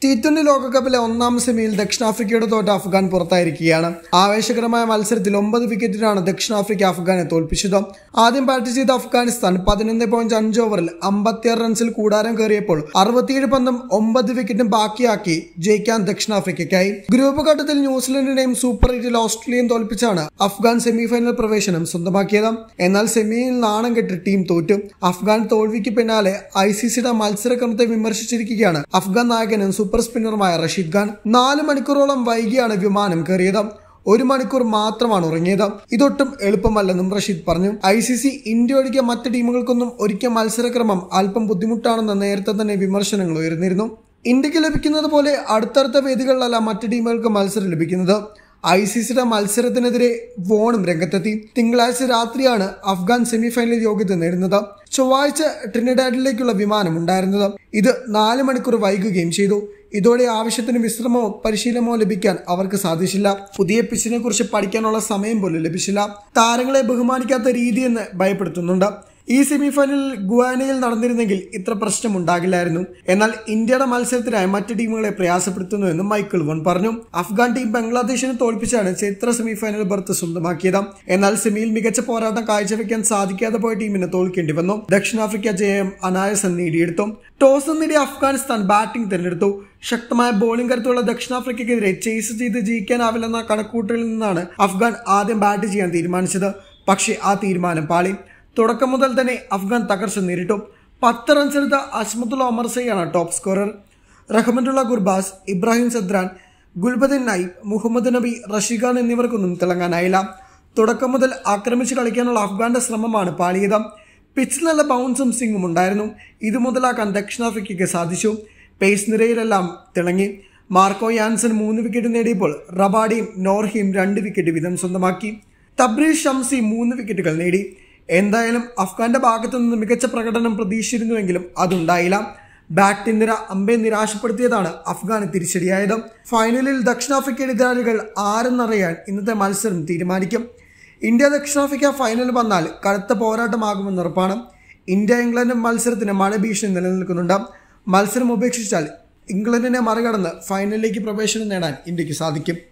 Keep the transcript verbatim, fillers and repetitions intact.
T twenty ലോകകപ്പിലെ ഒന്നാം സെമിയിൽ ദക്ഷിണാഫ്രിക്കയുടെ തോറ്റ അഫ്ഗാൻ പുറത്തായിരിക്കുകയാണ്. ആവേശകരമായ മത്സരത്തിൽ ഒമ്പത് വിക്കറ്റിനാണ് ദക്ഷിണാഫ്രിക്ക അഫ്ഗാനെ തോൽപ്പിച്ചത്. ആദ്യം ബാറ്റ് ചെയ്ത അഫ്ഗാനിസ്ഥാൻ പതിനൊന്ന് പോയിന്റ് അഞ്ച് ഓവറിൽ അമ്പത്തിയാറ് റൺസിൽ കൂടാരം കയറിയപ്പോൾ അറുപത്തിയേഴ് പന്തും ഒമ്പത് വിക്കറ്റും ബാക്കിയാക്കി ജയിക്കാൻ ദക്ഷിണാഫ്രിക്കയ്ക്കായി. ഗ്രൂപ്പ് ഘട്ടത്തിൽ ന്യൂസിലൻഡിനെയും സൂപ്പർ എയ്റ്റിൽ ഓസ്ട്രേലിയയും തോൽപ്പിച്ചാണ് അഫ്ഗാൻ സെമിഫൈനൽ പ്രവേശനം സ്വന്തമാക്കിയത്. എന്നാൽ സെമിയിൽ നാണം കെട്ട് ടീം തോറ്റു. അഫ്ഗാൻ തോൽവിക്ക് പിന്നാലെ ഐ സി സിയുടെ മത്സരക്രമത്തെ വിമർശിച്ചിരിക്കുകയാണ് അഫ്ഗാൻ നായകനും സൂപ്പർ സ്പിന്നറുമായ റഷീദ് ഖാൻ. നാല് മണിക്കൂറോളം വൈകിയാണ് വിമാനം കയറിയത്. ഒരു മണിക്കൂർ മാത്രമാണ് ഉറങ്ങിയത്. ഇതൊട്ടും എളുപ്പമല്ലെന്നും റഷീദ് പറഞ്ഞു. ഐ സി സി ഇന്ത്യ ഒഴികെ മറ്റ് ടീമുകൾക്കൊന്നും ഒരിക്കൽ മത്സരക്രമം അല്പം ബുദ്ധിമുട്ടാണെന്ന് നേരത്തെ തന്നെ വിമർശനങ്ങൾ ഉയർന്നിരുന്നു. ഇന്ത്യക്ക് ലഭിക്കുന്നത് പോലെ അടുത്തടുത്ത വേദികളിലല്ല മറ്റ് ടീമുകൾക്ക് മത്സരം ലഭിക്കുന്നത്. ഐ സി സിയുടെ മത്സരത്തിനെതിരെ വോണും രംഗത്തെത്തി. തിങ്കളാഴ്ച രാത്രിയാണ് അഫ്ഗാൻ സെമിഫൈനൽ യോഗ്യത നേടുന്നത്. ചൊവ്വാഴ്ച ട്രിനിഡാഡിലേക്കുള്ള വിമാനം ഉണ്ടായിരുന്നത്. ഇത് നാല് മണിക്കൂർ വൈകുകയും ചെയ്തു. ഇതോടെ ആവശ്യത്തിന് വിശ്രമമോ പരിശീലനമോ ലഭിക്കാൻ അവർക്ക് സാധിച്ചില്ല. പുതിയ പിച്ചിനെ കുറിച്ച് പഠിക്കാനുള്ള സമയം പോലും ലഭിച്ചില്ല. താരങ്ങളെ ബഹുമാനിക്കാത്ത രീതിയെന്ന് ഭയപ്പെടുത്തുന്നുണ്ട്. ഈ സെമിഫൈനലിൽ ഗുയാനയിൽ നടന്നിരുന്നെങ്കിൽ ഇത്ര പ്രശ്നം ഉണ്ടാകില്ലായിരുന്നു. എന്നാൽ ഇന്ത്യയുടെ മത്സരത്തിനായി മറ്റ് ടീമുകളെ പ്രയാസപ്പെടുത്തുന്നുവെന്നും മൈക്കിൾ വോൺ പറഞ്ഞു. അഫ്ഗാൻ ടീം ബംഗ്ലാദേശിനെ തോൽപ്പിച്ചാണ് ചരിത്ര സെമിഫൈനൽ ബർത്ത് സ്വന്തമാക്കിയത്. എന്നാൽ സെമിയിൽ മികച്ച പോരാട്ടം കാഴ്ചവെക്കാൻ സാധിക്കാതെ പോയ ടീമിന് തോൽക്കേണ്ടി വന്നു. ദക്ഷിണാഫ്രിക്ക ജയം അനായാസം നേടിയെടുത്തു. ടോസ് നേടിയ അഫ്ഗാനിസ്ഥാൻ ബാറ്റിംഗ് തിരഞ്ഞെടുത്തു. ശക്തമായ ബോളിംഗ് കരുത്തുള്ള ദക്ഷിണാഫ്രിക്കയ്ക്കെതിരെ ചേസ് ചെയ്ത് ജയിക്കാനാവില്ലെന്ന കണക്കൂട്ടലിൽ നിന്നാണ് അഫ്ഗാൻ ആദ്യം ബാറ്റ് ചെയ്യാൻ തീരുമാനിച്ചത്. പക്ഷേ ആ തീരുമാനം പാളി. തുടക്കം മുതൽ തന്നെ അഫ്ഗാൻ തകർച്ച നേരിട്ടു. പത്ത് റൺസ് എടുത്ത അസ്മത്തുള്ള ഒമർസയാണ് ടോപ്പ് സ്കോറർ. റഹ്മത്തുള്ള ഗുർബാസ്, ഇബ്രാഹിം സദ്രാൻ, ഗുൽബദിൻ നൈബ്, മുഹമ്മദ് നബി, റഷീദ് ഖാൻ എന്നിവർക്കൊന്നും തിളങ്ങാനായില്ല. തുടക്കം മുതൽ ആക്രമിച്ച് കളിക്കാനുള്ള അഫ്ഗാന്റെ ശ്രമമാണ് പാളിയത്. പിച്ചിൽ നല്ല ബൗൺസും സ്വിംഗും ഉണ്ടായിരുന്നു. ഇത് മുതലാക്കാൻ ദക്ഷിണാഫ്രിക്കയ്ക്ക് സാധിച്ചു. പേസ് നിരയിലെല്ലാം തിളങ്ങി. മാർക്കോ യാൻസൺ മൂന്ന് വിക്കറ്റ് നേടിയപ്പോൾ റബാഡിയും നോർഹിയും രണ്ട് വിക്കറ്റ് വീതം സ്വന്തമാക്കി. തബ്രീസ് ഷംസി മൂന്ന് വിക്കറ്റുകൾ നേടി. എന്തായാലും അഫ്ഗാന്റെ ഭാഗത്തു നിന്ന് മികച്ച പ്രകടനം പ്രതീക്ഷിച്ചിരുന്നുവെങ്കിലും അതുണ്ടായില്ല. ബാറ്റിംഗ് നിര അമ്പെ നിരാശപ്പെടുത്തിയതാണ് അഫ്ഗാന് തിരിച്ചടിയായത്. ഫൈനലിൽ ദക്ഷിണാഫ്രിക്കയുടെ എതിരാളികൾ ആരെന്നറിയാൻ ഇന്നത്തെ മത്സരം തീരുമാനിക്കും. ഇന്ത്യ ദക്ഷിണാഫ്രിക്ക ഫൈനൽ വന്നാൽ കടുത്ത പോരാട്ടമാകുമെന്ന് ഉറപ്പാണ്. ഇന്ത്യ ഇംഗ്ലണ്ട് മത്സരത്തിന് മഴ ഭീഷണി നിലനിൽക്കുന്നുണ്ട്. മത്സരം ഉപേക്ഷിച്ചാൽ ഇംഗ്ലണ്ടിനെ മറികടന്ന് ഫൈനലിലേക്ക് പ്രവേശനം നേടാൻ ഇന്ത്യക്ക് സാധിക്കും.